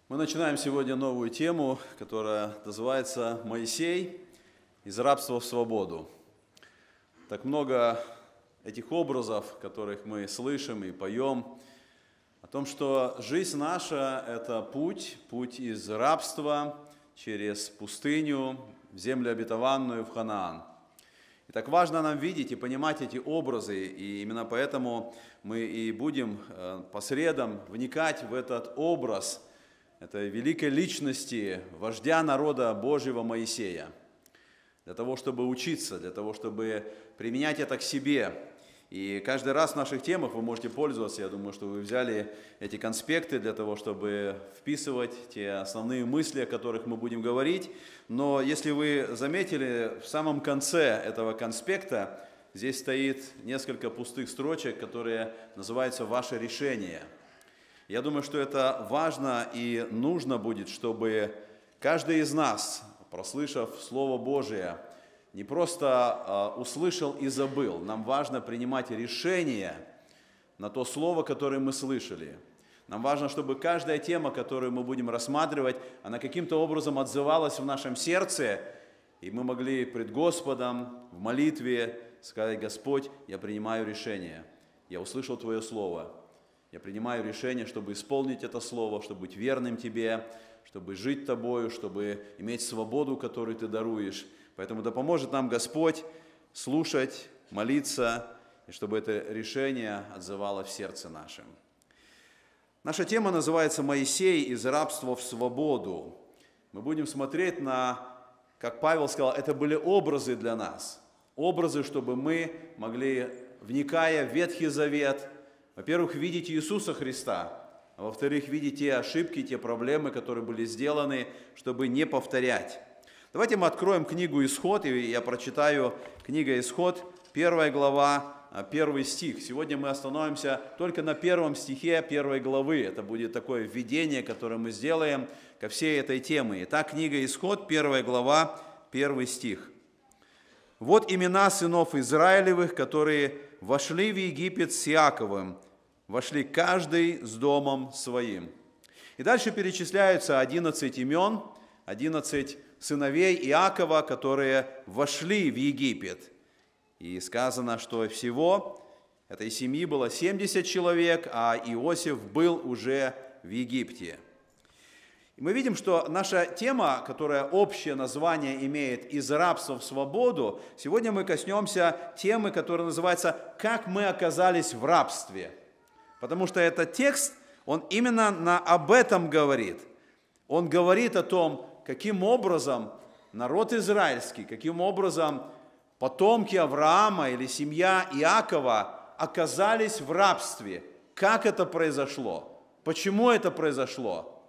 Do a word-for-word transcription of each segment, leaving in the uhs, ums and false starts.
Мы начинаем сегодня новую тему, которая называется «Моисей из рабства в свободу». Так много этих образов, которых мы слышим и поем, о том, что жизнь наша – это путь, путь из рабства через пустыню в землю обетованную, в Ханаан. И так важно нам видеть и понимать эти образы, и именно поэтому мы и будем по средам вникать в этот образ этой великой личности, вождя народа Божьего Моисея, для того, чтобы учиться, для того, чтобы применять это к себе. И каждый раз в наших темах вы можете пользоваться, я думаю, что вы взяли эти конспекты для того, чтобы вписывать те основные мысли, о которых мы будем говорить. Но если вы заметили, в самом конце этого конспекта здесь стоит несколько пустых строчек, которые называются «Ваше решение». Я думаю, что это важно и нужно будет, чтобы каждый из нас, прослышав Слово Божие, не просто услышал и забыл. Нам важно принимать решение на то Слово, которое мы слышали. Нам важно, чтобы каждая тема, которую мы будем рассматривать, она каким-то образом отзывалась в нашем сердце, и мы могли пред Господом в молитве сказать: «Господь, я принимаю решение, я услышал Твое Слово». Я принимаю решение, чтобы исполнить это Слово, чтобы быть верным Тебе, чтобы жить Тобою, чтобы иметь свободу, которую Ты даруешь. Поэтому да поможет нам Господь слушать, молиться, и чтобы это решение отзывало в сердце нашем. Наша тема называется «Моисей из рабства в свободу». Мы будем смотреть на, как Павел сказал, это были образы для нас. Образы, чтобы мы могли, вникая в Ветхий Завет, во-первых, видеть Иисуса Христа, а во-вторых, видеть те ошибки, те проблемы, которые были сделаны, чтобы не повторять. Давайте мы откроем книгу «Исход», и я прочитаю книга «Исход», первая глава, первый стих. Сегодня мы остановимся только на первом стихе первой главы. Это будет такое введение, которое мы сделаем ко всей этой теме. Итак, книга «Исход», первая глава, первый стих. «Вот имена сынов Израилевых, которые вошли в Египет с Иаковом, вошли каждый с домом своим». И дальше перечисляются одиннадцать имен, одиннадцать сыновей Иакова, которые вошли в Египет. И сказано, что всего этой семьи было семьдесят человек, а Иосиф был уже в Египте. И мы видим, что наша тема, которая общее название имеет «Из рабства в свободу», сегодня мы коснемся темы, которая называется «Как мы оказались в рабстве». Потому что этот текст, он именно на, об этом говорит. Он говорит о том, каким образом народ израильский, каким образом потомки Авраама или семья Иакова оказались в рабстве. Как это произошло? Почему это произошло?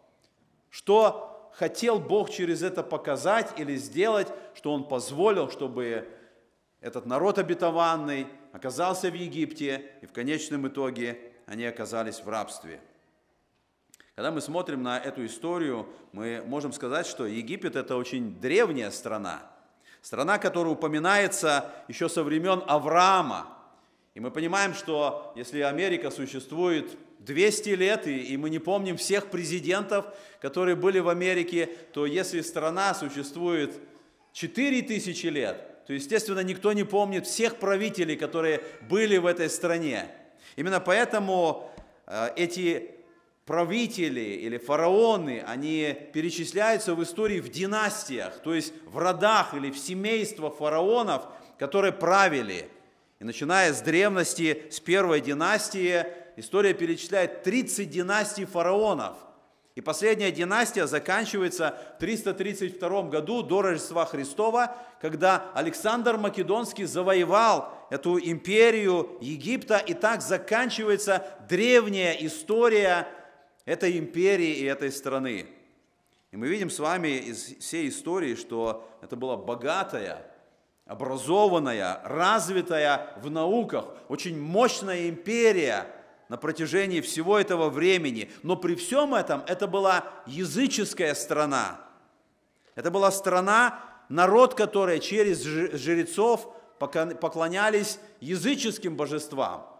Что хотел Бог через это показать или сделать, что Он позволил, чтобы этот народ обетованный оказался в Египте, и в конечном итоге они оказались в рабстве. Когда мы смотрим на эту историю, мы можем сказать, что Египет – это очень древняя страна. Страна, которая упоминается еще со времен Авраама. И мы понимаем, что если Америка существует двести лет, и, и мы не помним всех президентов, которые были в Америке, то если страна существует четыре тысячи лет, то, естественно, никто не помнит всех правителей, которые были в этой стране. Именно поэтому э, эти правители или фараоны, они перечисляются в истории в династиях, то есть в родах или в семействах фараонов, которые правили. И начиная с древности, с первой династии, история перечисляет тридцать династий фараонов. И последняя династия заканчивается в триста тридцать втором году до Рождества Христова, когда Александр Македонский завоевал эту империю Египта, и так заканчивается древняя история этой империи и этой страны. И мы видим с вами из всей истории, что это была богатая, образованная, развитая в науках, очень мощная империя на протяжении всего этого времени. Но при всем этом это была языческая страна. Это была страна, народ, который через жрецов поклонялись языческим божествам.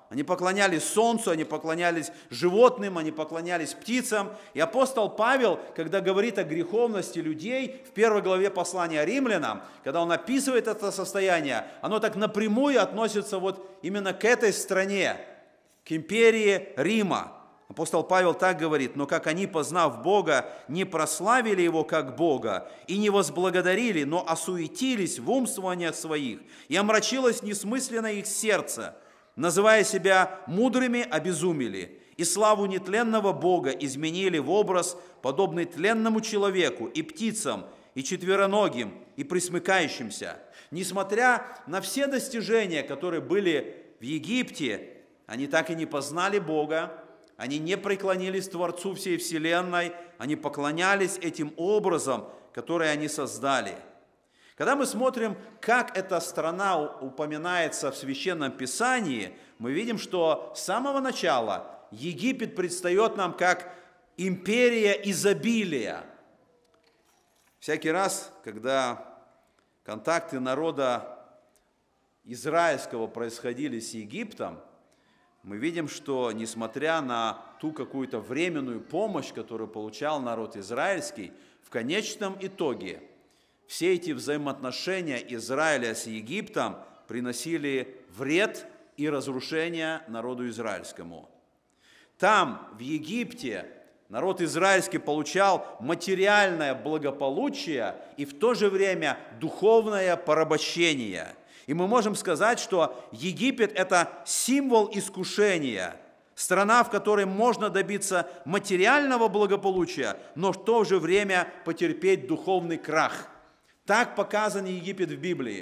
Они поклонялись солнцу, они поклонялись животным, они поклонялись птицам. И апостол Павел, когда говорит о греховности людей, в первой главе послания Римлянам, когда он описывает это состояние, оно так напрямую относится вот именно к этой стране, к империи Рима. Апостол Павел так говорит: «Но как они, познав Бога, не прославили Его как Бога и не возблагодарили, но осуетились в умствованиях своих, и омрачилось несмысленно их сердце, называя себя мудрыми, обезумели, и славу нетленного Бога изменили в образ, подобный тленному человеку и птицам, и четвероногим, и пресмыкающимся». Несмотря на все достижения, которые были в Египте, они так и не познали Бога, они не преклонились Творцу всей вселенной, они поклонялись этим образом, который они создали. Когда мы смотрим, как эта страна упоминается в Священном Писании, мы видим, что с самого начала Египет предстает нам как империя изобилия. Всякий раз, когда контакты народа израильского происходили с Египтом, мы видим, что несмотря на ту какую-то временную помощь, которую получал народ израильский, в конечном итоге все эти взаимоотношения Израиля с Египтом приносили вред и разрушение народу израильскому. Там, в Египте, народ израильский получал материальное благополучие и в то же время духовное порабощение. И мы можем сказать, что Египет – это символ искушения, страна, в которой можно добиться материального благополучия, но в то же время потерпеть духовный крах. Так показан Египет в Библии.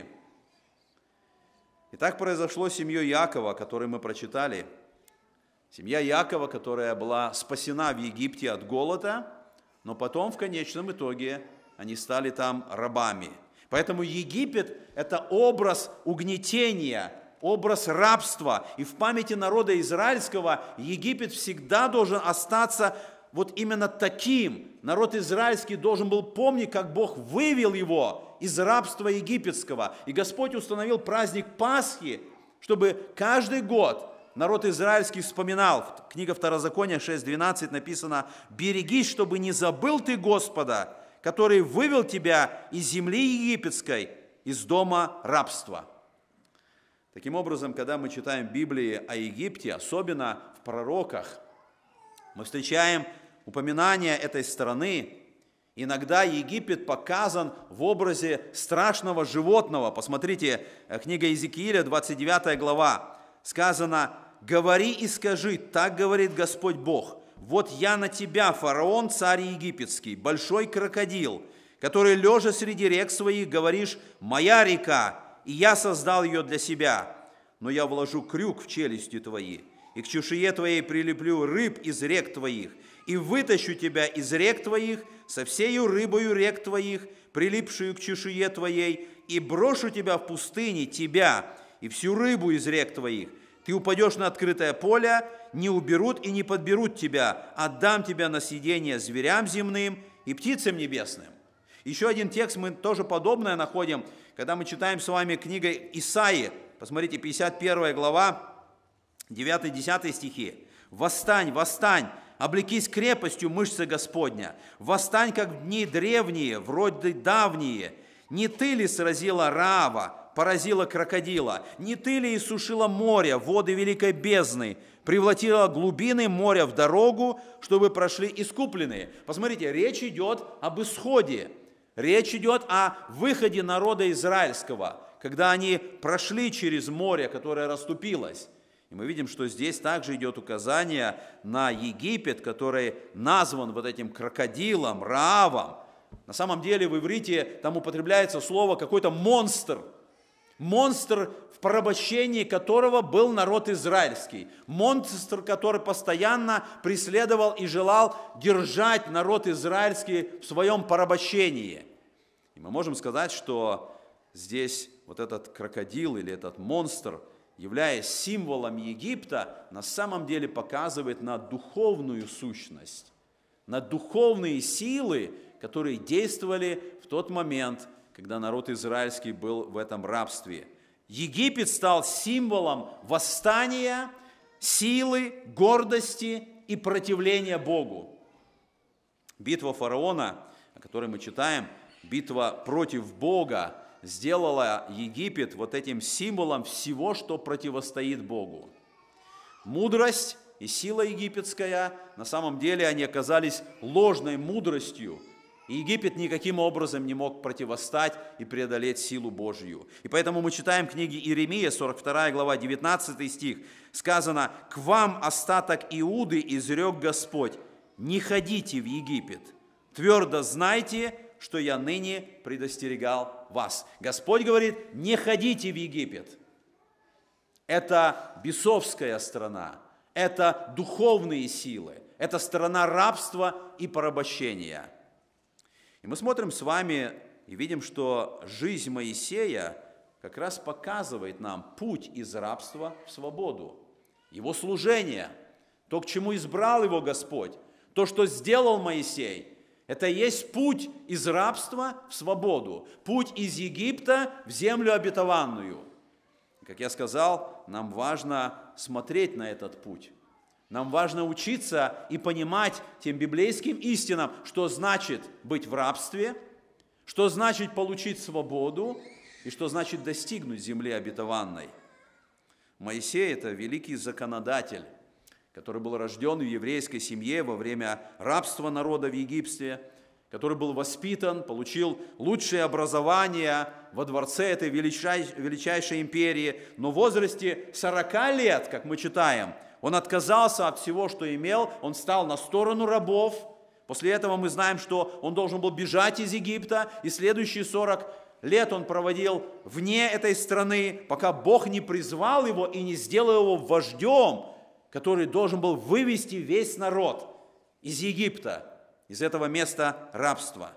И так произошло с семьей Иакова, которую мы прочитали. Семья Иакова, которая была спасена в Египте от голода, но потом в конечном итоге они стали там рабами. Поэтому Египет – это образ угнетения, образ рабства. И в памяти народа израильского Египет всегда должен остаться вот именно таким. Народ израильский должен был помнить, как Бог вывел его из рабства египетского. И Господь установил праздник Пасхи, чтобы каждый год народ израильский вспоминал. Книга Второзакония шесть двенадцать написано: «Берегись, чтобы не забыл ты Господа, который вывел тебя из земли египетской, из дома рабства». Таким образом, когда мы читаем в Библии о Египте, особенно в пророках, мы встречаем упоминание этой страны. Иногда Египет показан в образе страшного животного. Посмотрите, книга Иезекииля, двадцать девятая глава. Сказано: «Говори и скажи, так говорит Господь Бог, вот я на тебя, фараон, царь египетский, большой крокодил, который, лежа среди рек своих, говоришь: моя река, и я создал ее для себя. Но я вложу крюк в челюсти твои, и к чешуе твоей прилеплю рыб из рек твоих, и вытащу тебя из рек твоих, со всею рыбою рек твоих, прилипшую к чешуе твоей, и брошу тебя в пустыне, тебя, и всю рыбу из рек твоих. Ты упадешь на открытое поле, не уберут и не подберут тебя, отдам тебя на съедение зверям земным и птицам небесным». Еще один текст мы тоже подобное находим, когда мы читаем с вами книгу Исаии. Посмотрите, пятьдесят первая глава, девятый-десятый стихи. «Восстань, восстань, облекись крепостью мышцы Господня, восстань, как в дни древние, вроде давние. Не ты ли сразила Раава, поразила крокодила? Не ты ли иссушила море, воды великой бездны, превратила глубины моря в дорогу, чтобы прошли искупленные?» Посмотрите, речь идет об исходе, речь идет о выходе народа израильского, когда они прошли через море, которое расступилось. И мы видим, что здесь также идет указание на Египет, который назван вот этим крокодилом, Раавом. На самом деле в иврите там употребляется слово какой-то монстр. Монстр, в порабощении которого был народ израильский. Монстр, который постоянно преследовал и желал держать народ израильский в своем порабощении. И мы можем сказать, что здесь вот этот крокодил или этот монстр, являясь символом Египта, на самом деле показывает на духовную сущность, на духовные силы, которые действовали в тот момент, когда народ израильский был в этом рабстве. Египет стал символом восстания, силы, гордости и противления Богу. Битва фараона, о которой мы читаем, битва против Бога, сделала Египет вот этим символом всего, что противостоит Богу. Мудрость и сила египетская, на самом деле они оказались ложной мудростью, и Египет никаким образом не мог противостать и преодолеть силу Божью. И поэтому мы читаем книги Иеремия, сорок вторая глава, девятнадцатый стих, сказано: «К вам, остаток Иуды, изрек Господь, не ходите в Египет, твердо знайте, что я ныне предостерегал вас». Господь говорит: не ходите в Египет. Это бесовская страна, это духовные силы, это страна рабства и порабощения. И мы смотрим с вами и видим, что жизнь Моисея как раз показывает нам путь из рабства в свободу. Его служение, то, к чему избрал его Господь, то, что сделал Моисей, это и есть путь из рабства в свободу, путь из Египта в землю обетованную. Как я сказал, нам важно смотреть на этот путь. Нам важно учиться и понимать тем библейским истинам, что значит быть в рабстве, что значит получить свободу и что значит достигнуть земли обетованной. Моисей – это великий законодатель, который был рожден в еврейской семье во время рабства народа в Египте, который был воспитан, получил лучшее образование во дворце этой величай, величайшей империи, но в возрасте сорока лет, как мы читаем, он отказался от всего, что имел, он стал на сторону рабов. После этого мы знаем, что он должен был бежать из Египта, и следующие сорок лет он проводил вне этой страны, пока Бог не призвал его и не сделал его вождем, который должен был вывести весь народ из Египта, из этого места рабства.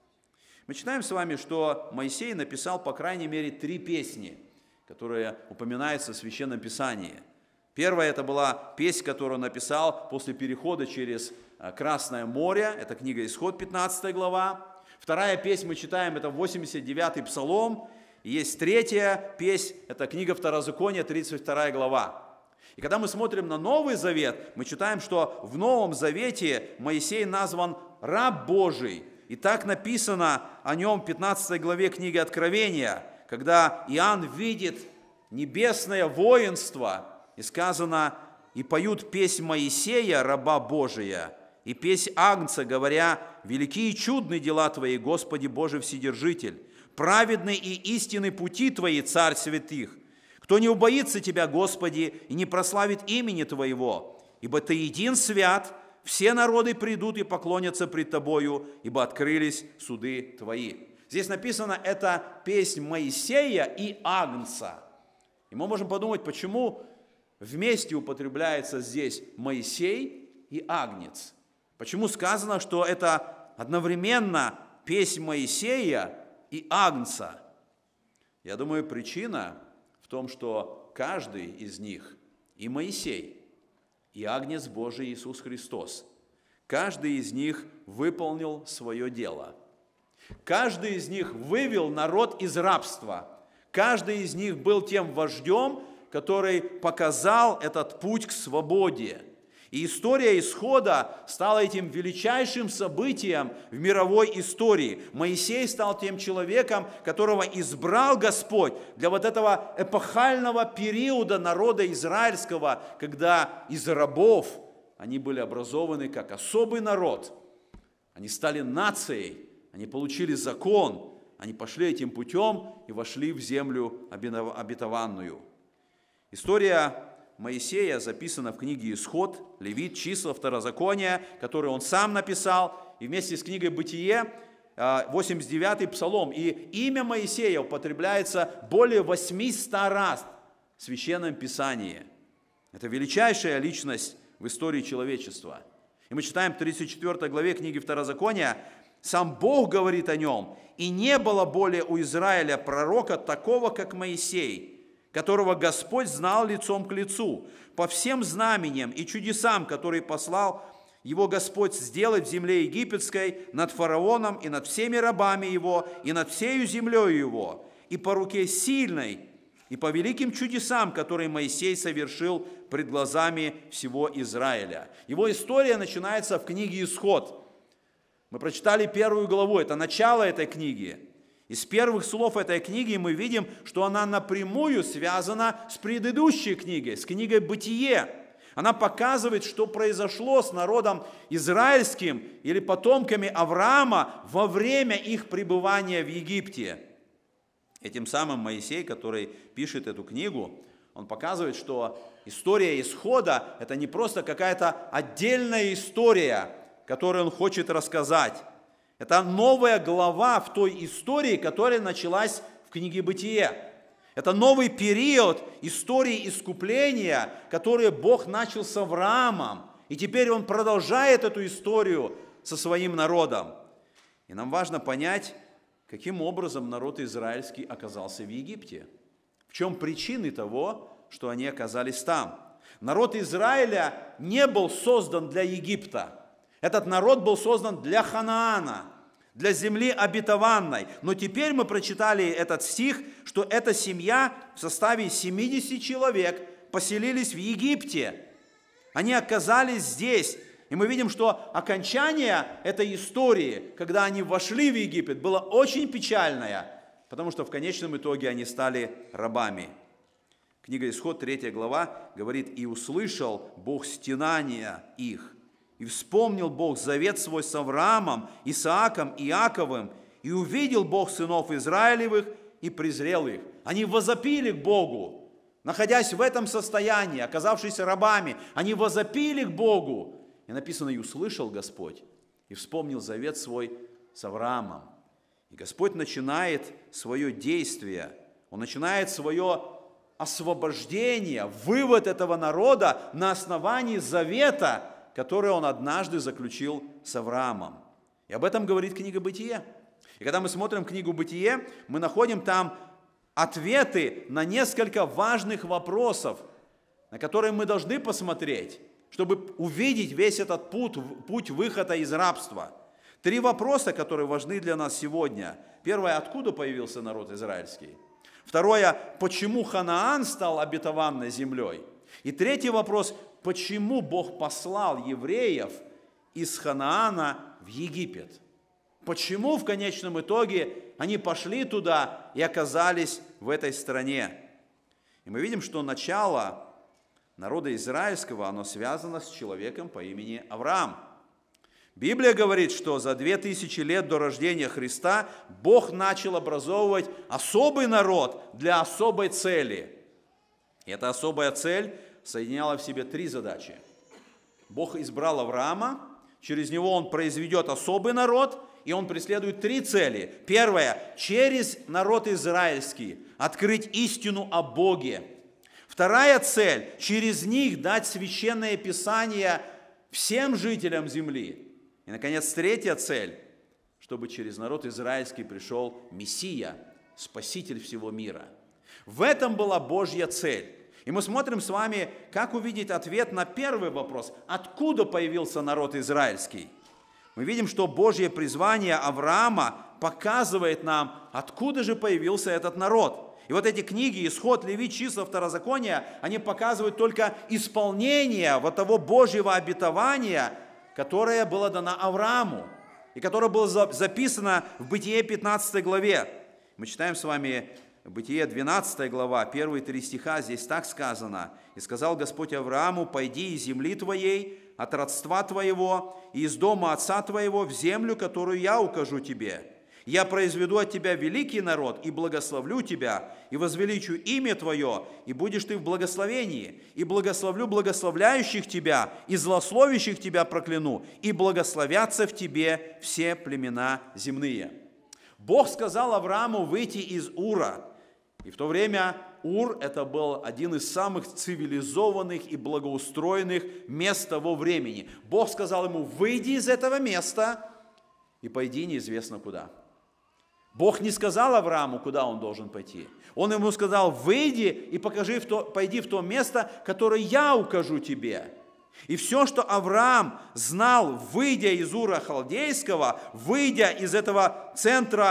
Мы читаем с вами, что Моисей написал, по крайней мере, три песни, которые упоминаются в Священном Писании. Первая – это была песнь, которую он написал после перехода через Красное море. Это книга Исход, пятнадцатая глава. Вторая песнь мы читаем, это восемьдесят девятый Псалом. И есть третья песнь, это книга Второзакония, тридцать вторая глава. И когда мы смотрим на Новый Завет, мы читаем, что в Новом Завете Моисей назван раб Божий. И так написано о нем в пятнадцатой главе книги Откровения, когда Иоанн видит небесное воинство, и сказано: «И поют песнь Моисея, раба Божия, и песнь Агнца, говоря: велики и чудны дела Твои, Господи Божий Вседержитель, праведны и истинны пути Твои, Царь святых. Кто не убоится Тебя, Господи, и не прославит имени Твоего, ибо Ты един свят, все народы придут и поклонятся пред Тобою, ибо открылись суды Твои». Здесь написано, это песнь Моисея и Агнца. И мы можем подумать, почему вместе употребляется здесь Моисей и Агнец. Почему сказано, что это одновременно песнь Моисея и Агнца? Я думаю, причина в том, что каждый из них, и Моисей, и Агнец Божий Иисус Христос, каждый из них выполнил свое дело. Каждый из них вывел народ из рабства. Каждый из них был тем вождем, который показал этот путь к свободе. И история исхода стала этим величайшим событием в мировой истории. Моисей стал тем человеком, которого избрал Господь для вот этого эпохального периода народа израильского, когда из рабов они были образованы как особый народ. Они стали нацией, они получили закон, они пошли этим путем и вошли в землю обетованную. История Моисея записана в книге Исход, Левит, Числа, Второзакония, которую он сам написал, и вместе с книгой Бытие, восемьдесят девятый Псалом. И имя Моисея употребляется более восьмисот раз в Священном Писании. Это величайшая личность в истории человечества. И мы читаем в тридцать четвёртой главе книги Второзакония, сам Бог говорит о нем: «И не было более у Израиля пророка такого, как Моисей, которого Господь знал лицом к лицу, по всем знамениям и чудесам, которые послал его Господь сделать в земле египетской над фараоном и над всеми рабами его, и над всею землею его, и по руке сильной и по великим чудесам, которые Моисей совершил пред глазами всего Израиля. Его история начинается в книге «Исход». Мы прочитали первую главу, это начало этой книги. Из первых слов этой книги мы видим, что она напрямую связана с предыдущей книгой, с книгой «Бытие». Она показывает, что произошло с народом израильским или потомками Авраама во время их пребывания в Египте. Этим самым Моисей, который пишет эту книгу, он показывает, что история исхода – это не просто какая-то отдельная история, которую он хочет рассказать. Это новая глава в той истории, которая началась в книге «Бытие». Это новый период истории искупления, который Бог начал с Авраамом. И теперь Он продолжает эту историю со своим народом. И нам важно понять, каким образом народ израильский оказался в Египте. В чем причины того, что они оказались там. Народ Израиля не был создан для Египта. Этот народ был создан для Ханаана, для земли обетованной. Но теперь мы прочитали этот стих, что эта семья в составе семидесяти человек поселились в Египте. Они оказались здесь. И мы видим, что окончание этой истории, когда они вошли в Египет, было очень печальное, потому что в конечном итоге они стали рабами. Книга Исход, третья глава, говорит: «И услышал Бог стенания их, и вспомнил Бог завет свой с Авраамом, Исааком и Иаковым, и увидел Бог сынов Израилевых, и презрел их». Они возопили к Богу, находясь в этом состоянии, оказавшись рабами, они возопили к Богу. И написано: «И услышал Господь, и вспомнил завет свой с Авраамом». И Господь начинает свое действие, Он начинает свое освобождение, вывод этого народа на основании завета, который Он однажды заключил с Авраамом. И об этом говорит книга «Бытие». И когда мы смотрим книгу «Бытие», мы находим там ответы на несколько важных вопросов, на которые мы должны посмотреть, чтобы увидеть весь этот путь, путь выхода из рабства. Три вопроса, которые важны для нас сегодня. Первое: откуда появился народ израильский? Второе: почему Ханаан стал обетованной землей? И третий вопрос: почему Бог послал евреев из Ханаана в Египет? Почему в конечном итоге они пошли туда и оказались в этой стране? И мы видим, что начало народа израильского, оно связано с человеком по имени Авраам. Библия говорит, что за две тысячи лет до рождения Христа Бог начал образовывать особый народ для особой цели. И эта особая цель соединяла в себе три задачи. Бог избрал Авраама, через него Он произведет особый народ, и Он преследует три цели. Первое: через народ израильский открыть истину о Боге. Вторая цель: через них дать священное Писание всем жителям земли. И, наконец, третья цель: чтобы через народ израильский пришел Мессия, Спаситель всего мира. В этом была Божья цель. И мы смотрим с вами, как увидеть ответ на первый вопрос: откуда появился народ израильский? Мы видим, что Божье призвание Авраама показывает нам, откуда же появился этот народ. И вот эти книги, Исход, Левит, Числа, Второзаконие, они показывают только исполнение вот того Божьего обетования, которое было дано Аврааму, и которое было записано в Бытие пятнадцатой главе. Мы читаем с вами Бытие двенадцатая глава, первые три стиха, здесь так сказано: «И сказал Господь Аврааму: пойди из земли твоей, от родства твоего и из дома отца твоего в землю, которую я укажу тебе. Я произведу от тебя великий народ, и благословлю тебя, и возвеличу имя твое, и будешь ты в благословении, и благословлю благословляющих тебя, и злословящих тебя прокляну, и благословятся в тебе все племена земные». Бог сказал Аврааму выйти из Ура. И в то время Ур – это был один из самых цивилизованных и благоустроенных мест того времени. Бог сказал ему: выйди из этого места и пойди неизвестно куда. Бог не сказал Аврааму, куда он должен пойти. Он ему сказал: выйди и покажи в то, пойди в то место, которое я укажу тебе. И все, что Авраам знал, выйдя из Ура Халдейского, выйдя из этого центра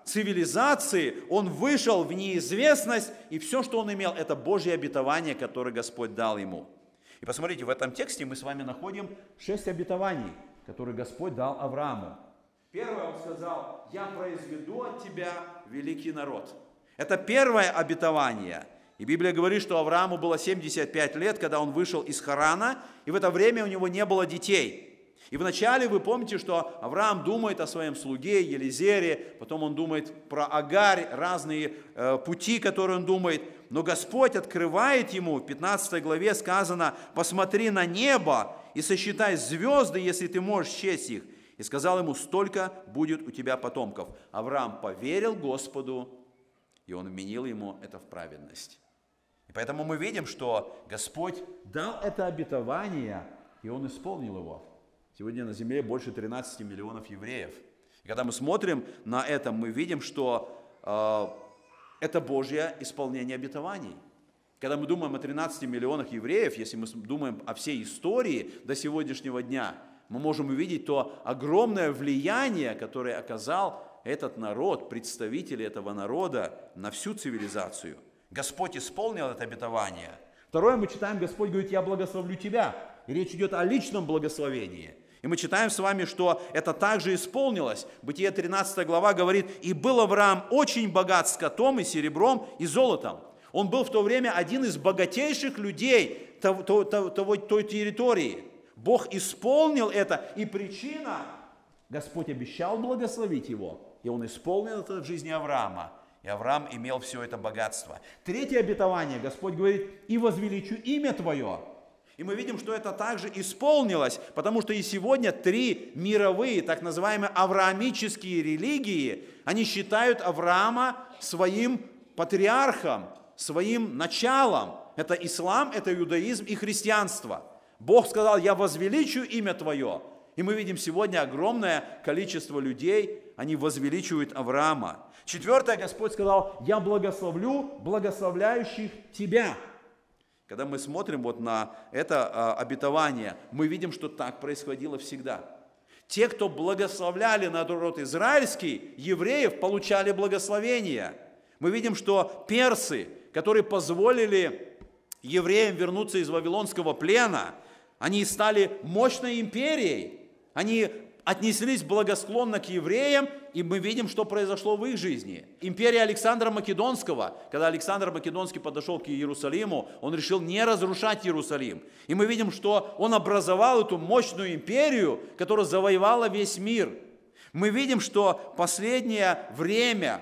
цивилизации, он вышел в неизвестность, и все, что он имел, это Божье обетование, которое Господь дал ему. И посмотрите, в этом тексте мы с вами находим шесть обетований, которые Господь дал Аврааму. Первое, он сказал: «Я произведу от тебя великий народ». Это первое обетование. И Библия говорит, что Аврааму было семьдесят пять лет, когда он вышел из Харана, и в это время у него не было детей. И вначале вы помните, что Авраам думает о своем слуге Елизере, потом он думает про Агарь, разные э, пути, которые он думает. Но Господь открывает ему, в пятнадцатой главе сказано: «Посмотри на небо и сосчитай звезды, если ты можешь счесть их». И сказал ему: «Столько будет у тебя потомков». Авраам поверил Господу, и он вменил ему это в праведность. И поэтому мы видим, что Господь дал это обетование, и он исполнил его. Сегодня на земле больше тринадцати миллионов евреев. И когда мы смотрим на это, мы видим, что э, это Божье исполнение обетований. Когда мы думаем о тринадцати миллионах евреев, если мы думаем о всей истории до сегодняшнего дня, мы можем увидеть то огромное влияние, которое оказал этот народ, представители этого народа на всю цивилизацию. Господь исполнил это обетование. Второе, мы читаем, Господь говорит: «Я благословлю тебя». И речь идет о личном благословении. И мы читаем с вами, что это также исполнилось. Бытие тринадцатая глава говорит: «И был Авраам очень богат скотом и серебром и золотом». Он был в то время один из богатейших людей того, того, того, той территории. Бог исполнил это, и причина, Господь обещал благословить его, и он исполнил это в жизни Авраама. И Авраам имел все это богатство. Третье обетование, Господь говорит: «И возвеличу имя твое». И мы видим, что это также исполнилось, потому что и сегодня три мировые, так называемые авраамические религии, они считают Авраама своим патриархом, своим началом. Это ислам, это иудаизм и христианство. Бог сказал: «Я возвеличу имя твое». И мы видим сегодня огромное количество людей, они возвеличивают Авраама. Четвертое, Господь сказал: «Я благословлю благословляющих тебя». Когда мы смотрим вот на это а, обетование, мы видим, что так происходило всегда. Те, кто благословляли народ израильский, евреев, получали благословение. Мы видим, что персы, которые позволили евреям вернуться из вавилонского плена, они стали мощной империей. Они отнеслись благосклонно к евреям, и мы видим, что произошло в их жизни. Империя Александра Македонского, когда Александр Македонский подошел к Иерусалиму, он решил не разрушать Иерусалим. И мы видим, что он образовал эту мощную империю, которая завоевала весь мир. Мы видим, что последнее время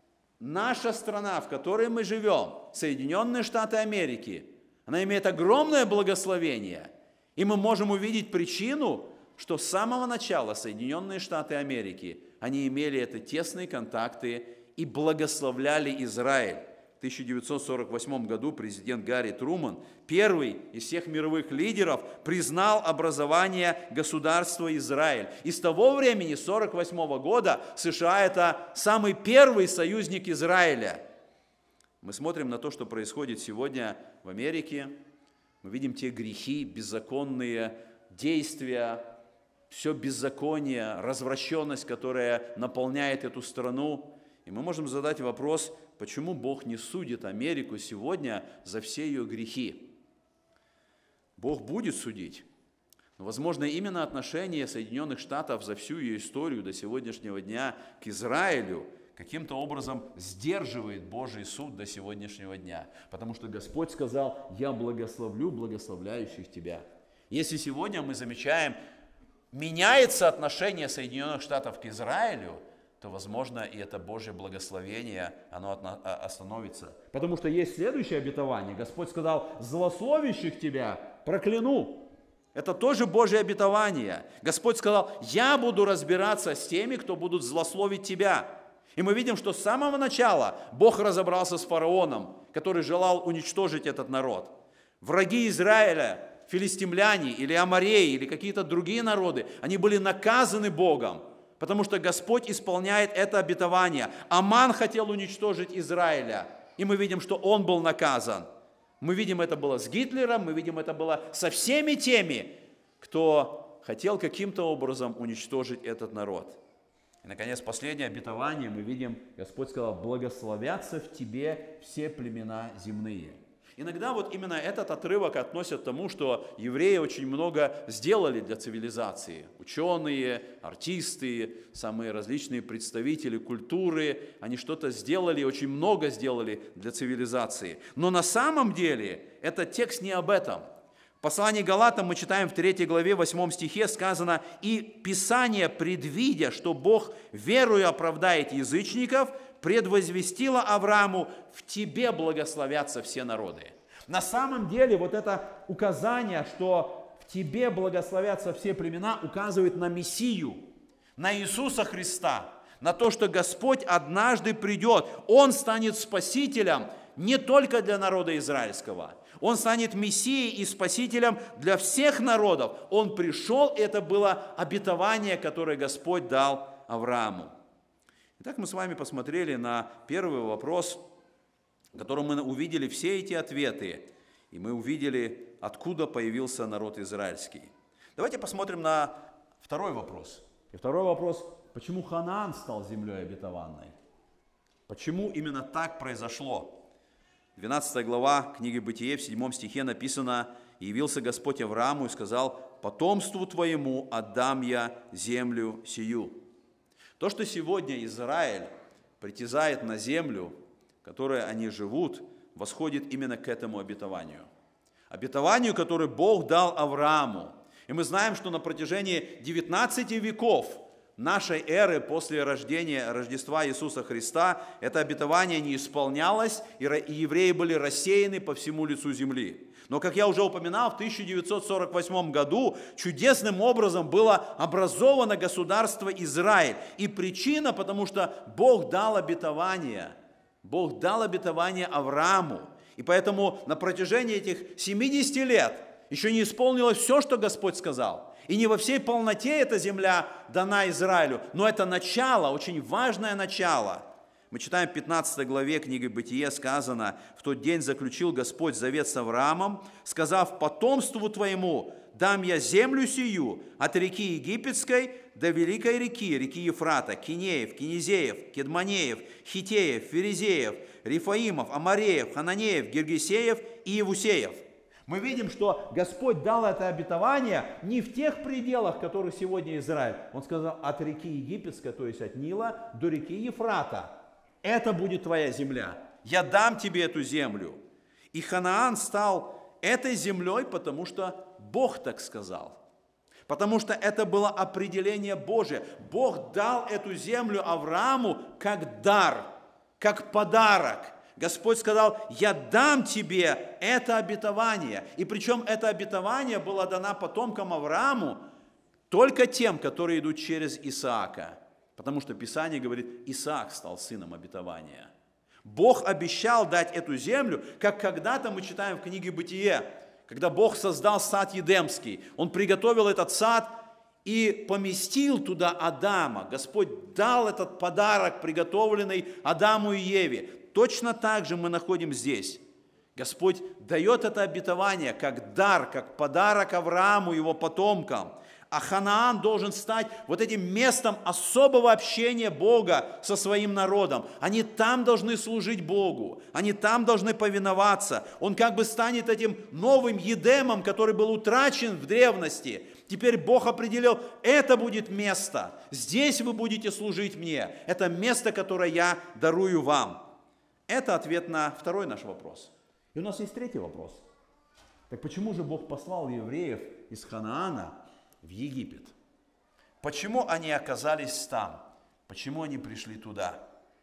наша страна, в которой мы живем, Соединенные Штаты Америки, она имеет огромное благословение. И мы можем увидеть причину, что с самого начала Соединенные Штаты Америки, они имели это тесные контакты и благословляли Израиль. В тысяча девятьсот сорок восьмом году президент Гарри Труман, первый из всех мировых лидеров, признал образование государства Израиль. И с того времени, с сорок восьмого года, США – это самый первый союзник Израиля. Мы смотрим на то, что происходит сегодня в Америке. Мы видим те грехи, беззаконные действия, все беззаконие, развращенность, которая наполняет эту страну. И мы можем задать вопрос, почему Бог не судит Америку сегодня за все ее грехи? Бог будет судить. Но, возможно, именно отношение Соединенных Штатов за всю ее историю до сегодняшнего дня к Израилю каким-то образом сдерживает Божий суд до сегодняшнего дня. Потому что Господь сказал: «Я благословлю благословляющих тебя». Если сегодня мы замечаем, меняется отношение Соединенных Штатов к Израилю, то, возможно, и это Божье благословение, оно остановится. Потому что есть следующее обетование. Господь сказал: «Злословящих тебя прокляну». Это тоже Божье обетование. Господь сказал: «Я буду разбираться с теми, кто будут злословить тебя». И мы видим, что с самого начала Бог разобрался с фараоном, который желал уничтожить этот народ. Враги Израиля, филистимляне или амореи, или какие-то другие народы, они были наказаны Богом, потому что Господь исполняет это обетование. Аман хотел уничтожить Израиля, и мы видим, что он был наказан. Мы видим, это было с Гитлером, мы видим, это было со всеми теми, кто хотел каким-то образом уничтожить этот народ. И, наконец, последнее обетование мы видим, Господь сказал: благословятся в тебе все племена земные. Иногда вот именно этот отрывок относят к тому, что евреи очень много сделали для цивилизации. Ученые, артисты, самые различные представители культуры, они что-то сделали, очень много сделали для цивилизации. Но на самом деле этот текст не об этом. В послании Галатам мы читаем в третьей главе, восьмом стихе сказано: «И Писание, предвидя, что Бог верою оправдает язычников, предвозвестило Аврааму: в тебе благословятся все народы». На самом деле вот это указание, что в тебе благословятся все племена, указывает на Мессию, на Иисуса Христа, на то, что Господь однажды придет. Он станет спасителем не только для народа израильского. Он станет Мессией и Спасителем для всех народов. Он пришел, и это было обетование, которое Господь дал Аврааму. Итак, мы с вами посмотрели на первый вопрос, в котором мы увидели все эти ответы, и мы увидели, откуда появился народ израильский. Давайте посмотрим на второй вопрос. И второй вопрос: почему Ханаан стал землей обетованной? Почему именно так произошло? двенадцатая глава книги Бытие, в седьмом стихе написано: «И явился Господь Аврааму и сказал: потомству твоему отдам я землю сию». То, что сегодня Израиль притязает на землю, в которой они живут, восходит именно к этому обетованию. Обетованию, которое Бог дал Аврааму. И мы знаем, что на протяжении девятнадцати веков нашей эры, после рождения, Рождества Иисуса Христа, это обетование не исполнялось, и евреи были рассеяны по всему лицу земли. Но, как я уже упоминал, в тысяча девятьсот сорок восьмом году чудесным образом было образовано государство Израиль. И причина, потому что Бог дал обетование, Бог дал обетование Аврааму. И поэтому на протяжении этих семидесяти лет еще не исполнилось все, что Господь сказал. И не во всей полноте эта земля дана Израилю, но это начало, очень важное начало. Мы читаем в пятнадцатой главе книги Бытие, сказано: «В тот день заключил Господь завет с Авраамом, сказав: потомству твоему дам я землю сию от реки Египетской до великой реки, реки Ефрата, Кинеев, Кинезеев, Кедманеев, Хитеев, Ферезеев, Рифаимов, Амареев, Хананеев, Гиргесеев и Евусеев». Мы видим, что Господь дал это обетование не в тех пределах, в которых сегодня Израиль. Он сказал: от реки Египетской, то есть от Нила, до реки Ефрата. Это будет твоя земля. Я дам тебе эту землю. И Ханаан стал этой землей, потому что Бог так сказал. Потому что это было определение Божие. Бог дал эту землю Аврааму как дар, как подарок. Господь сказал: я дам тебе это обетование. И причем это обетование было дано потомкам Аврааму только тем, которые идут через Исаака. Потому что Писание говорит: Исаак стал сыном обетования. Бог обещал дать эту землю, как когда-то мы читаем в книге Бытие, когда Бог создал сад Едемский. Он приготовил этот сад и поместил туда Адама. Господь дал этот подарок, приготовленный Адаму и Еве. Точно так же мы находим здесь. Господь дает это обетование как дар, как подарок Аврааму и его потомкам. А Ханаан должен стать вот этим местом особого общения Бога со своим народом. Они там должны служить Богу, они там должны повиноваться. Он как бы станет этим новым Едемом, который был утрачен в древности. Теперь Бог определил: это будет место, здесь вы будете служить мне. Это место, которое я дарую вам. Это ответ на второй наш вопрос. И у нас есть третий вопрос. Так почему же Бог послал евреев из Ханаана в Египет? Почему они оказались там? Почему они пришли туда?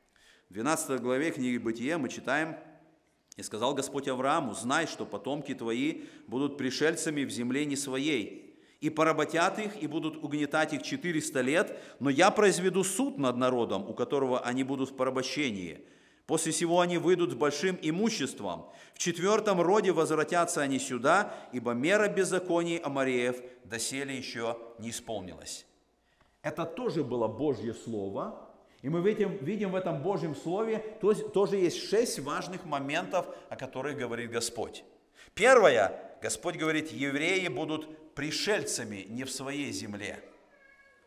В двенадцатой главе книги Бытия мы читаем: «И сказал Господь Аврааму: знай, что потомки твои будут пришельцами в земле не своей, и поработят их, и будут угнетать их четыреста лет, но я произведу суд над народом, у которого они будут в порабощении. После сего они выйдут с большим имуществом. В четвертом роде возвратятся они сюда, ибо мера беззаконий Амареев доселе еще не исполнилась». Это тоже было Божье Слово. И мы видим, видим в этом Божьем Слове тоже есть шесть важных моментов, о которых говорит Господь. Первое. Господь говорит: евреи будут пришельцами не в своей земле.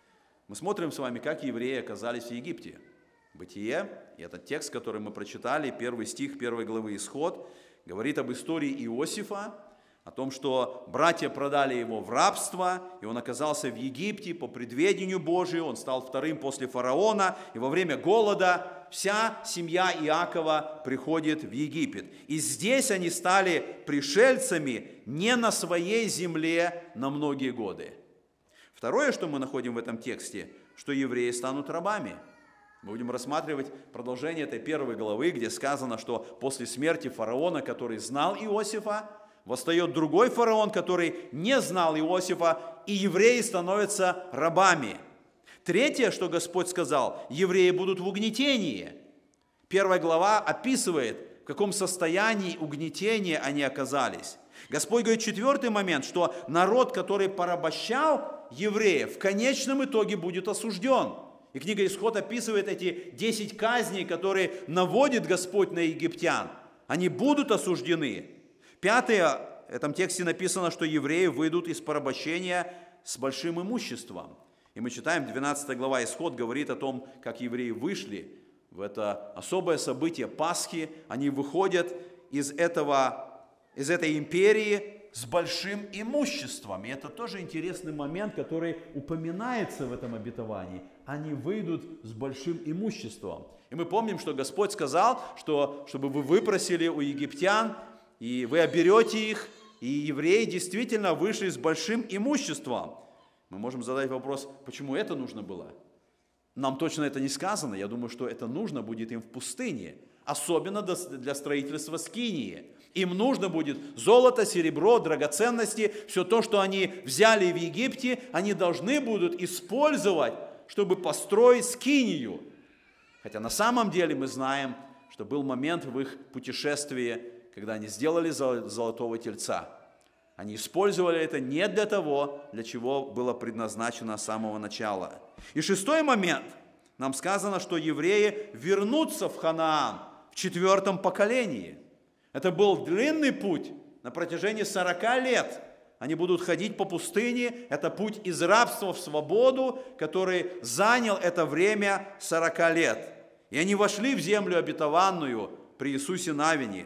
Мы смотрим с вами, как евреи оказались в Египте. Бытие, и этот текст, который мы прочитали, первый стих первой главы Исход, говорит об истории Иосифа, о том, что братья продали его в рабство, и он оказался в Египте по предведению Божию, он стал вторым после фараона, и во время голода вся семья Иакова приходит в Египет. И здесь они стали пришельцами не на своей земле на многие годы. Второе, что мы находим в этом тексте, что евреи станут рабами. Мы будем рассматривать продолжение этой первой главы, где сказано, что после смерти фараона, который знал Иосифа, восстает другой фараон, который не знал Иосифа, и евреи становятся рабами. Третье, что Господь сказал, евреи будут в угнетении. Первая глава описывает, в каком состоянии угнетения они оказались. Господь говорит четвертый момент, что народ, который порабощал евреев, в конечном итоге будет осужден. И книга Исход описывает эти десять казней, которые наводит Господь на египтян. Они будут осуждены. Пятое, в этом тексте написано, что евреи выйдут из порабощения с большим имуществом. И мы читаем, двенадцатая глава Исход говорит о том, как евреи вышли в это особое событие Пасхи. Они выходят из, этого, из этой империи с большим имуществом. И это тоже интересный момент, который упоминается в этом обетовании. Они выйдут с большим имуществом. И мы помним, что Господь сказал, что чтобы вы выпросили у египтян, и вы оберете их, и евреи действительно вышли с большим имуществом. Мы можем задать вопрос, почему это нужно было? Нам точно это не сказано. Я думаю, что это нужно будет им в пустыне, особенно для строительства скинии. Им нужно будет золото, серебро, драгоценности, все то, что они взяли в Египте, они должны будут использовать, чтобы построить скинию. Хотя на самом деле мы знаем, что был момент в их путешествии, когда они сделали золотого тельца. Они использовали это не для того, для чего было предназначено с самого начала. И шестой момент. Нам сказано, что евреи вернутся в Ханаан в четвертом поколении. Это был длинный путь на протяжении сорока лет. Они будут ходить по пустыне. Это путь из рабства в свободу, который занял это время сорока лет. И они вошли в землю обетованную при Иисусе Навине.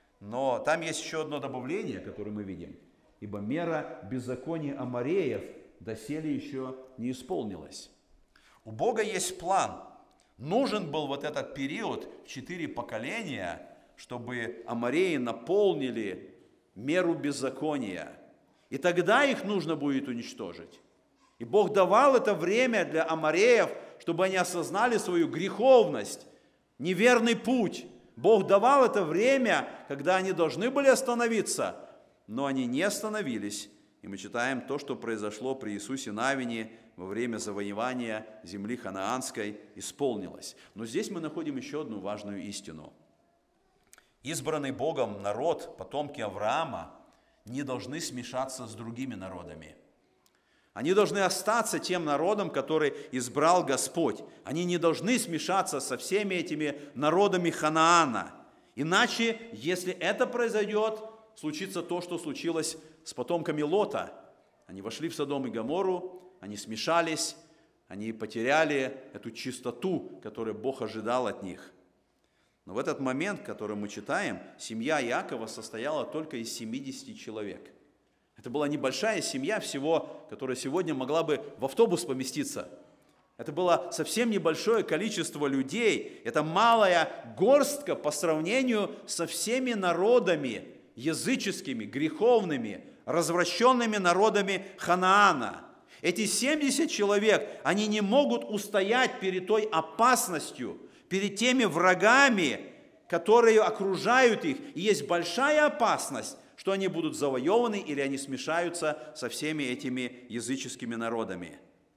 Но там есть еще одно добавление, которое мы видим. Ибо мера беззакония амореев доселе еще не исполнилась. У Бога есть план. Нужен был вот этот период в четыре поколения, чтобы амореи наполнили меру беззакония. И тогда их нужно будет уничтожить. И Бог давал это время для амореев, чтобы они осознали свою греховность, неверный путь. Бог давал это время, когда они должны были остановиться, но они не остановились. И мы читаем то, что произошло при Иисусе Навине во время завоевания земли ханаанской, исполнилось. Но здесь мы находим еще одну важную истину. Избранный Богом народ, потомки Авраама, не должны смешаться с другими народами. Они должны остаться тем народом, который избрал Господь. Они не должны смешаться со всеми этими народами Ханаана. Иначе, если это произойдет, случится то, что случилось с потомками Лота. Они вошли в Содом и Гоморру, они смешались, они потеряли эту чистоту, которую Бог ожидал от них. Но в этот момент, который мы читаем, семья Иакова состояла только из семидесяти человек. Это была небольшая семья всего, которая сегодня могла бы в автобус поместиться. Это было совсем небольшое количество людей. Это малая горстка по сравнению со всеми народами языческими, греховными, развращенными народами Ханаана. Эти семьдесят человек, они не могут устоять перед той опасностью, перед теми врагами, которые окружают их. И есть большая опасность, что они будут завоеваны или они смешаются со всеми этими языческими народами.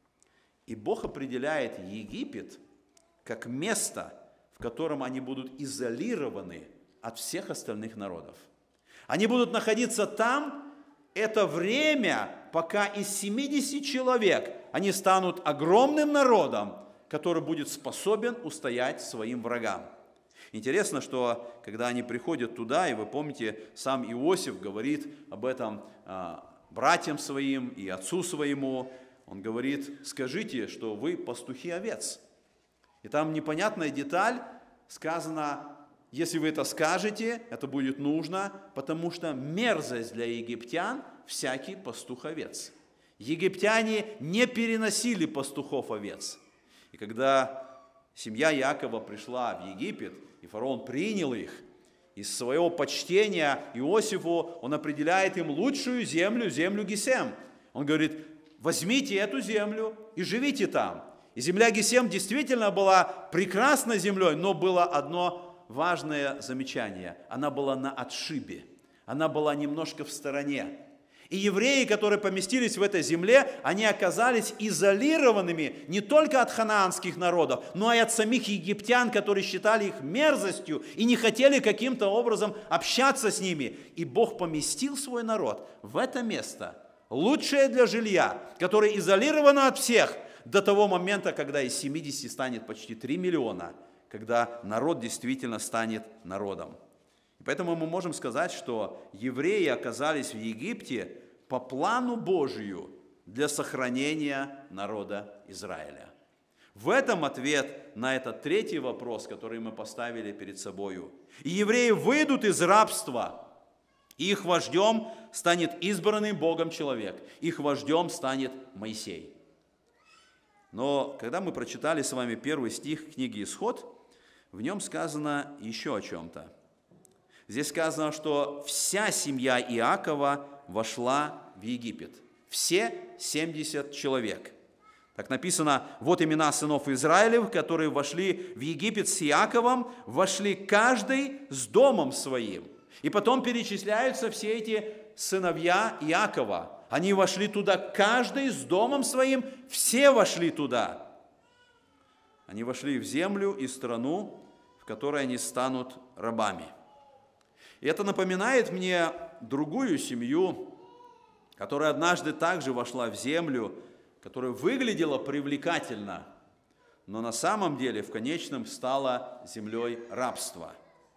И Бог определяет Египет как место, в котором они будут изолированы от всех остальных народов. Они будут находиться там это время, пока из семидесяти человек они станут огромным народом, который будет способен устоять своим врагам. Интересно, что когда они приходят туда, и вы помните, сам Иосиф говорит об этом а, братьям своим и отцу своему, Он говорит: скажите, что вы пастухи овец. И там непонятная деталь, сказано: если вы это скажете, это будет нужно, потому что мерзость для египтян всякий пастух овец. Египтяне не переносили пастухов овец. И когда семья Иакова пришла в Египет, и фараон принял их, из своего почтения Иосифу он определяет им лучшую землю, землю Гесем. Он говорит: возьмите эту землю и живите там. И земля Гесем действительно была прекрасной землей, но было одно важное замечание. Она была на отшибе, она была немножко в стороне. И евреи, которые поместились в этой земле, они оказались изолированными не только от ханаанских народов, но и от самих египтян, которые считали их мерзостью и не хотели каким-то образом общаться с ними. И Бог поместил свой народ в это место, лучшее для жилья, которое изолировано от всех, до того момента, когда из семидесяти станет почти три миллиона, когда народ действительно станет народом. Поэтому мы можем сказать, что евреи оказались в Египте по плану Божию для сохранения народа Израиля. В этом ответ на этот третий вопрос, который мы поставили перед собою. И евреи выйдут из рабства, и их вождем станет избранный Богом человек, их вождем станет Моисей. Но когда мы прочитали с вами первый стих книги «Исход», в нем сказано еще о чем-то. Здесь сказано, что вся семья Иакова вошла в Египет. Все семьдесят человек. Так написано: вот имена сынов Израилев, которые вошли в Египет с Иаковом, вошли каждый с домом своим. И потом перечисляются все эти сыновья Иакова. Они вошли туда, каждый с домом своим, все вошли туда. Они вошли в землю и страну, в которой они станут рабами. И это напоминает мне другую семью, которая однажды также вошла в землю, которая выглядела привлекательно, но на самом деле в конечном стала землей рабства.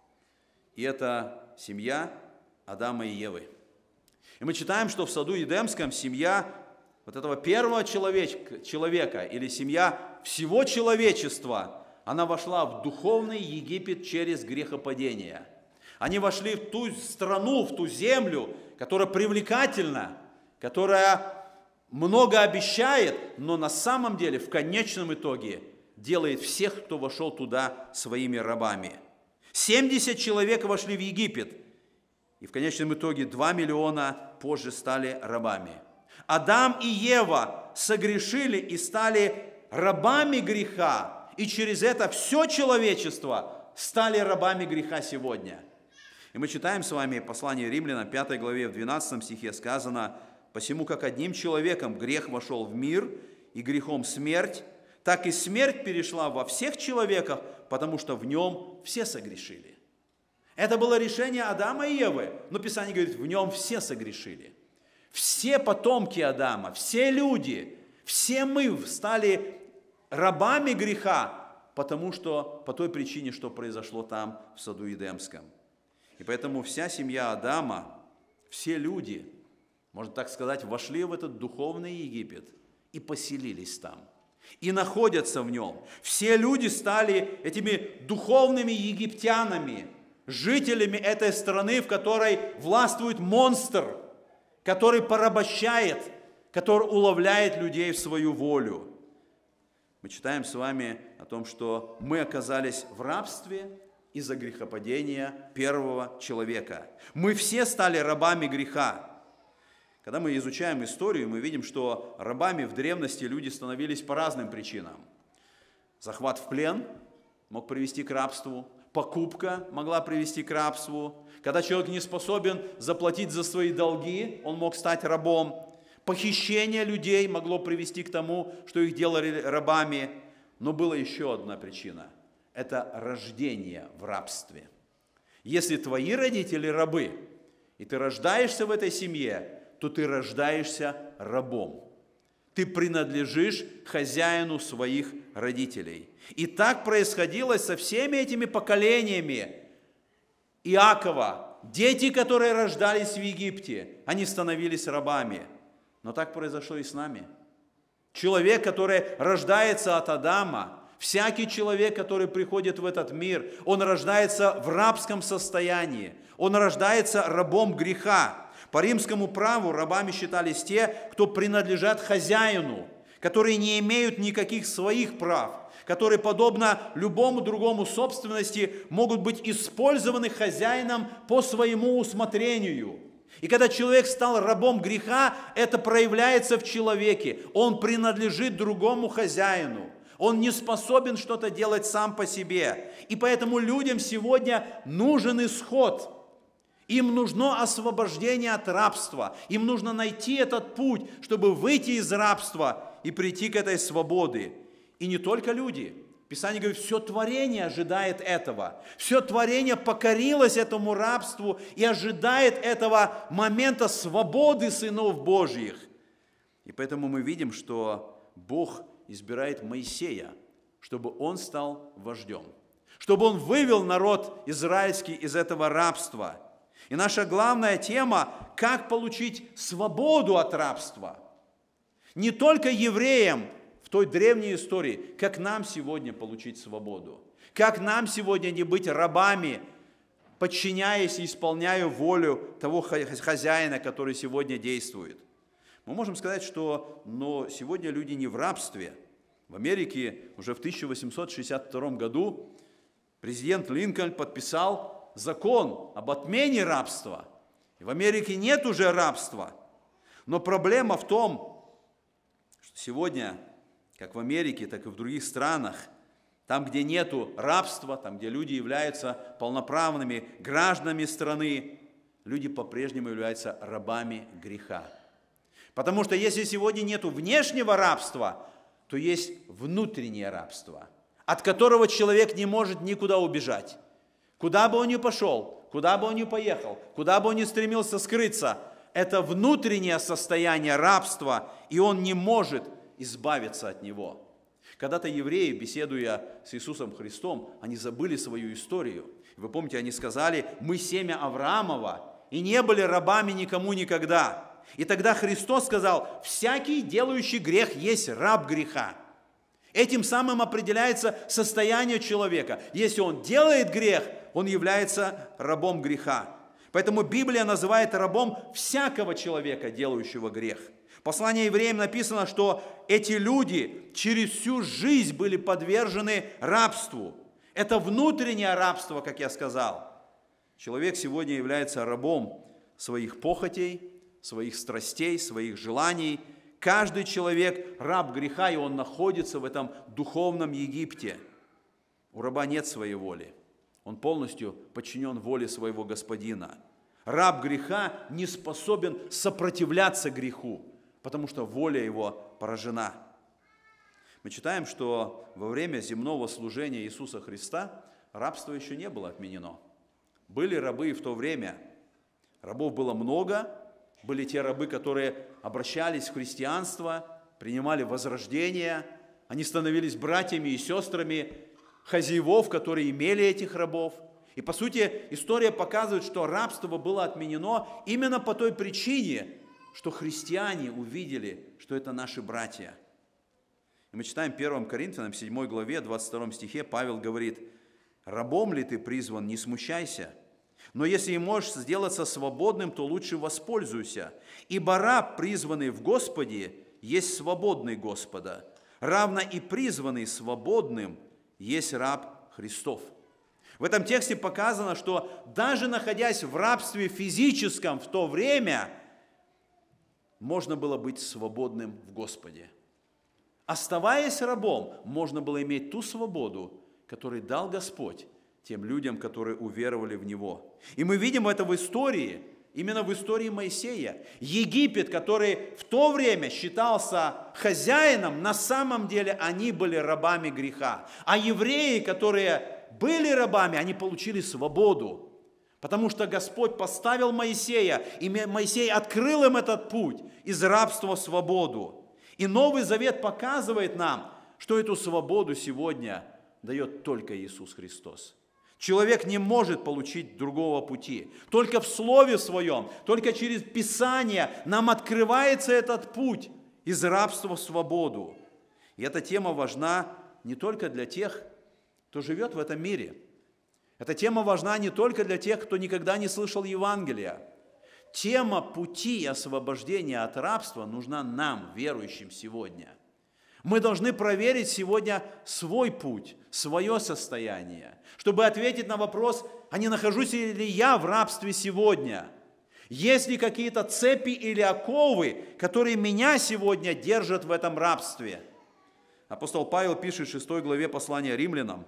И это семья Адама и Евы. И мы читаем, что в саду Эдемском семья вот этого первого человека, человека или семья всего человечества, она вошла в духовный Египет через грехопадение. Они вошли в ту страну, в ту землю, которая привлекательна, которая много обещает, но на самом деле в конечном итоге делает всех, кто вошел туда, своими рабами. семьдесят человек вошли в Египет, и в конечном итоге два миллиона позже стали рабами. Адам и Ева согрешили и стали рабами греха, и через это все человечество стали рабами греха сегодня. И мы читаем с вами послание Римлянам, пятой главе, в двенадцатом стихе сказано: «Посему, как одним человеком грех вошел в мир, и грехом смерть, так и смерть перешла во всех человеках, потому что в нем все согрешили». Это было решение Адама и Евы, но Писание говорит, в нем все согрешили. Все потомки Адама, все люди, все мы стали рабами греха, потому что, по той причине, что произошло там, в саду Эдемском. И поэтому вся семья Адама, все люди, можно так сказать, вошли в этот духовный Египет и поселились там, и находятся в нем. Все люди стали этими духовными египтянами, жителями этой страны, в которой властвует монстр, который порабощает, который уловляет людей в свою волю. Мы читаем с вами о том, что мы оказались в рабстве из-за грехопадения первого человека. Мы все стали рабами греха. Когда мы изучаем историю, мы видим, что рабами в древности люди становились по разным причинам. Захват в плен мог привести к рабству, покупка могла привести к рабству. Когда человек не способен заплатить за свои долги, он мог стать рабом. Похищение людей могло привести к тому, что их делали рабами. Но была еще одна причина. Это рождение в рабстве. Если твои родители рабы, и ты рождаешься в этой семье, то ты рождаешься рабом. Ты принадлежишь хозяину своих родителей. И так происходило со всеми этими поколениями Иакова. Дети, которые рождались в Египте, они становились рабами. Но так произошло и с нами. Человек, который рождается от Адама, всякий человек, который приходит в этот мир, он рождается в рабском состоянии, он рождается рабом греха. По римскому праву рабами считались те, кто принадлежат хозяину, которые не имеют никаких своих прав, которые, подобно любому другому собственности, могут быть использованы хозяином по своему усмотрению. И когда человек стал рабом греха, это проявляется в человеке. Он принадлежит другому хозяину. Он не способен что-то делать сам по себе. И поэтому людям сегодня нужен исход. Им нужно освобождение от рабства. Им нужно найти этот путь, чтобы выйти из рабства и прийти к этой свободе. И не только люди. Писание говорит, все творение ожидает этого. Все творение покорилось этому рабству и ожидает этого момента свободы сынов Божьих. И поэтому мы видим, что Бог избирает Моисея, чтобы он стал вождем, чтобы он вывел народ израильский из этого рабства. И наша главная тема – как получить свободу от рабства. Не только евреям в той древней истории, как нам сегодня получить свободу. Как нам сегодня не быть рабами, подчиняясь и исполняя волю того хозяина, который сегодня действует. Мы можем сказать, что но сегодня люди не в рабстве. В Америке уже в тысяча восемьсот шестьдесят втором году президент Линкольн подписал закон об отмене рабства. И в Америке нет уже рабства. Но проблема в том, что сегодня, как в Америке, так и в других странах, там, где нету рабства, там, где люди являются полноправными гражданами страны, люди по-прежнему являются рабами греха. Потому что если сегодня нету внешнего рабства, то есть внутреннее рабство, от которого человек не может никуда убежать. Куда бы он ни пошел, куда бы он ни поехал, куда бы он ни стремился скрыться, это внутреннее состояние рабства, и он не может избавиться от него. Когда-то евреи, беседуя с Иисусом Христом, они забыли свою историю. Вы помните, они сказали, мы семя Авраамова, и не были рабами никому никогда. И тогда Христос сказал, всякий делающий грех есть раб греха. Этим самым определяется состояние человека. Если он делает грех, он является рабом греха. Поэтому Библия называет рабом всякого человека, делающего грех. В послании евреям написано, что эти люди через всю жизнь были подвержены рабству. Это внутреннее рабство, как я сказал. Человек сегодня является рабом своих похотей, своих страстей, своих желаний. Каждый человек раб греха, и он находится в этом духовном Египте. У раба нет своей воли. Он полностью подчинен воле своего господина. Раб греха не способен сопротивляться греху, потому что воля его поражена. Мы читаем, что во время земного служения Иисуса Христа рабство еще не было отменено. Были рабы в то время. Рабов было много. Были те рабы, которые обращались в христианство, принимали возрождение. Они становились братьями и сестрами хозяевов, которые имели этих рабов. И по сути история показывает, что рабство было отменено именно по той причине, что христиане увидели, что это наши братья. И мы читаем в первом Коринфянам, седьмой главе, двадцать втором стихе, Павел говорит, «Рабом ли ты призван, не смущайся, но если и можешь сделаться свободным, то лучше воспользуйся, ибо раб, призванный в Господе, есть свободный Господа, равно и призванный свободным есть раб Христов». В этом тексте показано, что даже находясь в рабстве физическом в то время, можно было быть свободным в Господе. Оставаясь рабом, можно было иметь ту свободу, которую дал Господь тем людям, которые уверовали в Него. И мы видим это в истории, именно в истории Моисея. Египет, который в то время считался хозяином, на самом деле они были рабами греха. А евреи, которые были рабами, они получили свободу. Потому что Господь поставил Моисея, и Моисей открыл им этот путь из рабства в свободу. И Новый Завет показывает нам, что эту свободу сегодня дает только Иисус Христос. Человек не может получить другого пути. Только в Слове Своем, только через Писание нам открывается этот путь. из рабства в свободу. И эта тема важна не только для тех, кто живет в этом мире. Эта тема важна не только для тех, кто никогда не слышал Евангелия. Тема пути освобождения от рабства нужна нам, верующим сегодня. Мы должны проверить сегодня свой путь, свое состояние, чтобы ответить на вопрос, а не нахожусь ли я в рабстве сегодня? Есть ли какие-то цепи или оковы, которые меня сегодня держат в этом рабстве? Апостол Павел пишет в шестой главе послания Римлянам: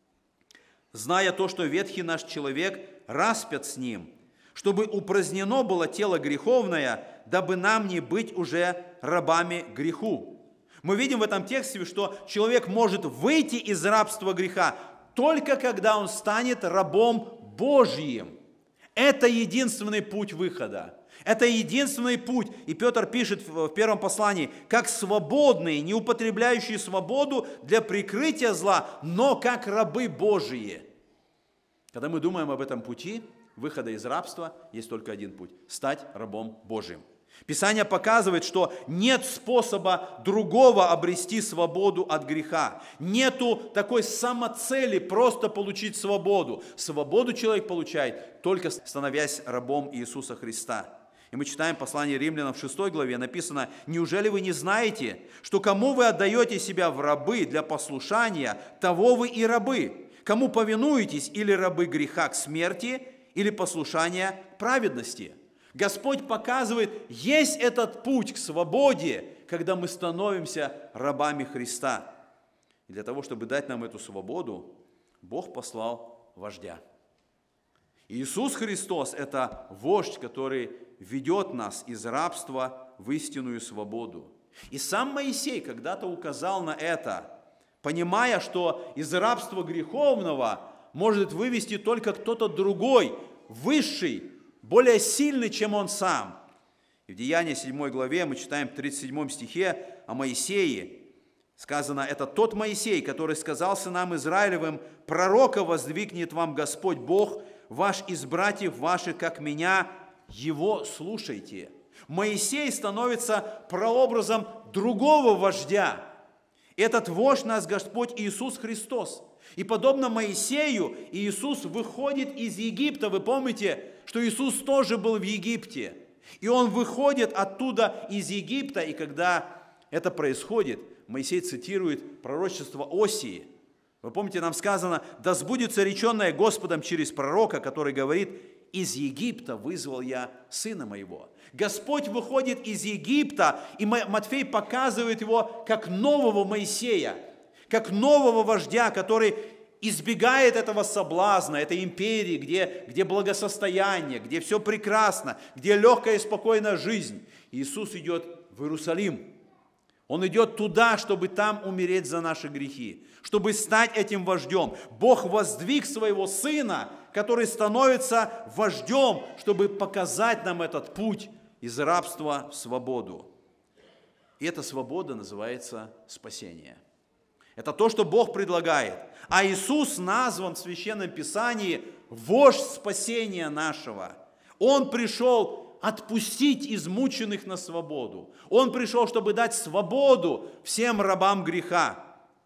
«Зная то, что ветхий наш человек распят с ним, чтобы упразднено было тело греховное, дабы нам не быть уже рабами греху». Мы видим в этом тексте, что человек может выйти из рабства греха только когда он станет рабом Божьим. Это единственный путь выхода. Это единственный путь. И Петр пишет в первом послании: как свободные, не употребляющие свободу для прикрытия зла, но как рабы Божьи. Когда мы думаем об этом пути выхода из рабства, есть только один путь – стать рабом Божьим. Писание показывает, что нет способа другого обрести свободу от греха. Нету такой самоцели просто получить свободу. Свободу человек получает, только становясь рабом Иисуса Христа. И мы читаем послание Римлянам в шестой главе, написано: «Неужели вы не знаете, что кому вы отдаете себя в рабы для послушания, того вы и рабы? Кому повинуетесь, или рабы греха к смерти, или послушания к праведности?» Господь показывает, есть этот путь к свободе, когда мы становимся рабами Христа. И для того, чтобы дать нам эту свободу, Бог послал вождя. Иисус Христос – это вождь, который ведет нас из рабства в истинную свободу. И сам Моисей когда-то указал на это, понимая, что из рабства греховного может вывести только кто-то другой, высший, более сильный, чем он сам. И в Деянии седьмой главе мы читаем в тридцать седьмом стихе о Моисее. Сказано: «Это тот Моисей, который сказал сынам Израилевым: пророка воздвигнет вам Господь Бог ваш из братьев ваших, как меня, его слушайте». Моисей становится прообразом другого вождя. Этот вождь наш Господь Иисус Христос. И подобно Моисею, Иисус выходит из Египта. Вы помните, что Иисус тоже был в Египте. И Он выходит оттуда из Египта. И когда это происходит, Моисей цитирует пророчество Осии. Вы помните, нам сказано: «Да сбудется реченное Господом через пророка, который говорит: из Египта вызвал я сына моего». Господь выходит из Египта, и Матфей показывает его как нового Моисея, как нового вождя, который избегает этого соблазна, этой империи, где, где благосостояние, где все прекрасно, где легкая и спокойная жизнь. Иисус идет в Иерусалим. Он идет туда, чтобы там умереть за наши грехи, чтобы стать этим вождем. Бог воздвиг своего Сына, который становится вождем, чтобы показать нам этот путь из рабства в свободу. И эта свобода называется спасение. Это то, что Бог предлагает. А Иисус назван в Священном Писании вождь спасения нашего. Он пришел отпустить измученных на свободу. Он пришел, чтобы дать свободу всем рабам греха.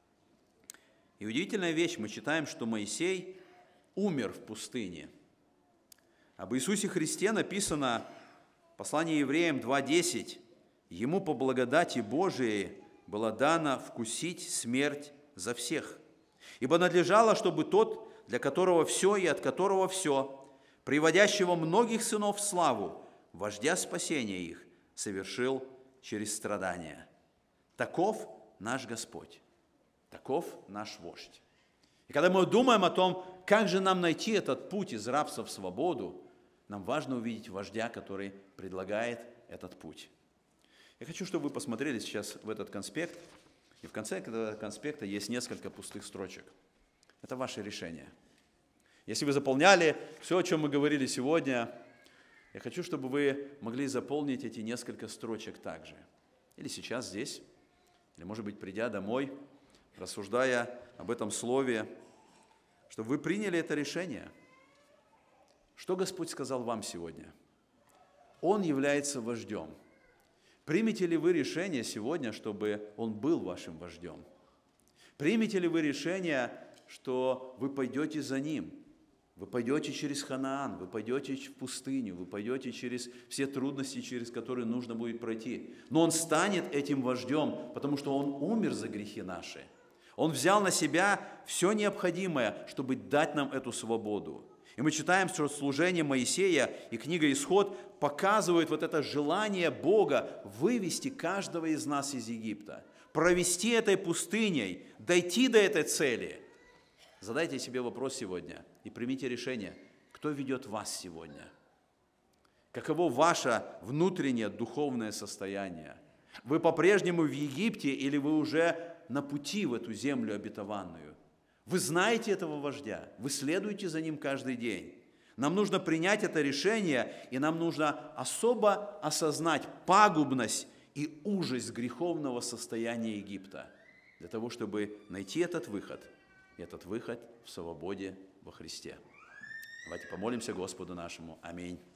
И удивительная вещь, мы читаем, что Моисей умер в пустыне. Об Иисусе Христе написано в послании Евреям два десять: «Ему по благодати Божией было дано вкусить смерть за всех. Ибо надлежало, чтобы тот, для которого все и от которого все, приводящего многих сынов в славу, вождя спасения их, совершил через страдания». Таков наш Господь, таков наш вождь. И когда мы думаем о том, как же нам найти этот путь из рабства в свободу, нам важно увидеть вождя, который предлагает этот путь. Я хочу, чтобы вы посмотрели сейчас в этот конспект, и в конце этого конспекта есть несколько пустых строчек. Это ваше решение. Если вы заполняли все, о чем мы говорили сегодня, я хочу, чтобы вы могли заполнить эти несколько строчек также. Или сейчас здесь, или, может быть, придя домой, рассуждая об этом слове, чтобы вы приняли это решение. Что Господь сказал вам сегодня? Он является вождем. Примете ли вы решение сегодня, чтобы он был вашим вождем? Примете ли вы решение, что вы пойдете за ним? Вы пойдете через Ханаан, вы пойдете в пустыню, вы пойдете через все трудности, через которые нужно будет пройти. Но он станет этим вождем, потому что он умер за грехи наши. Он взял на себя все необходимое, чтобы дать нам эту свободу. И мы читаем, что служение Моисея и книга «Исход» показывают вот это желание Бога вывести каждого из нас из Египта, провести этой пустыней, дойти до этой цели. Задайте себе вопрос сегодня и примите решение, кто ведет вас сегодня. Каково ваше внутреннее духовное состояние? Вы по-прежнему в Египте или вы уже на пути в эту землю обетованную? Вы знаете этого вождя, вы следуете за ним каждый день. Нам нужно принять это решение, и нам нужно особо осознать пагубность и ужас греховного состояния Египта, для того, чтобы найти этот выход, и этот выход в свободе во Христе. Давайте помолимся Господу нашему. Аминь.